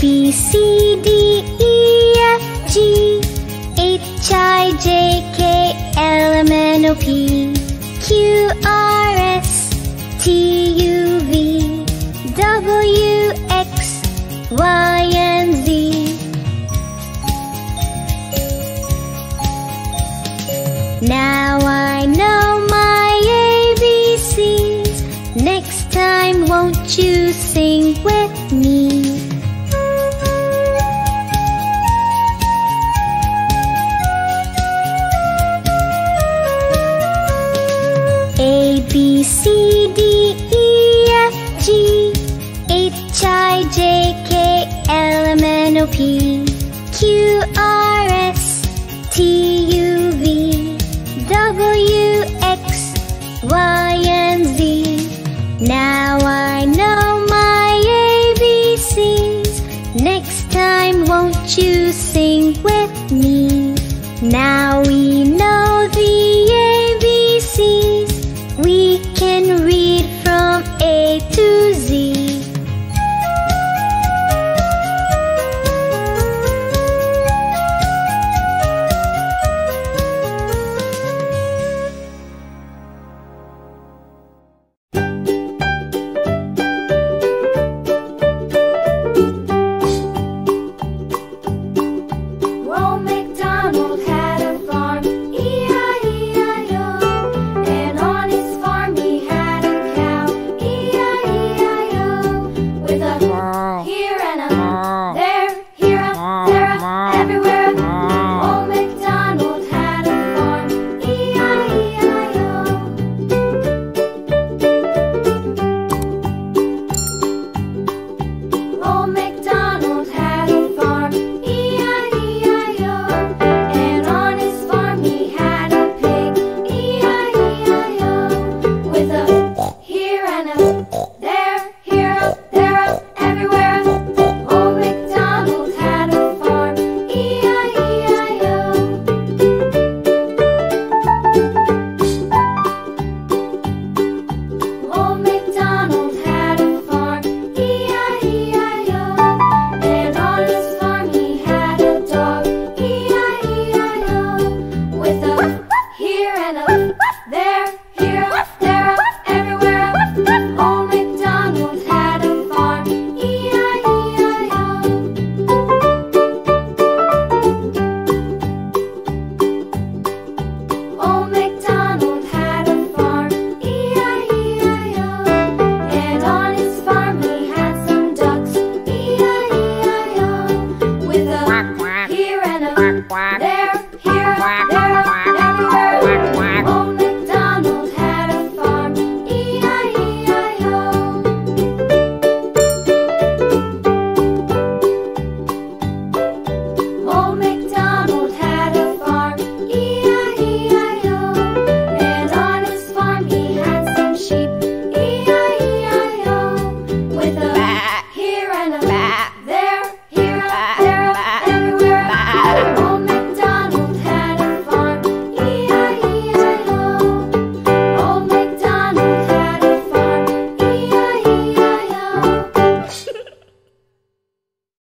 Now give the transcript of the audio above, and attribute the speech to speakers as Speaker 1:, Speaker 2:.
Speaker 1: B, C, D, E, F, G, H, I, J, K, L, M, N, O, P, Q, R, S, T, U, V, W, X, Y, and Z. Now I know my ABCs. Next time, won't you sing with me? A, B, C, D, E, F, G, H, I, J, K, L, M, N, O, P,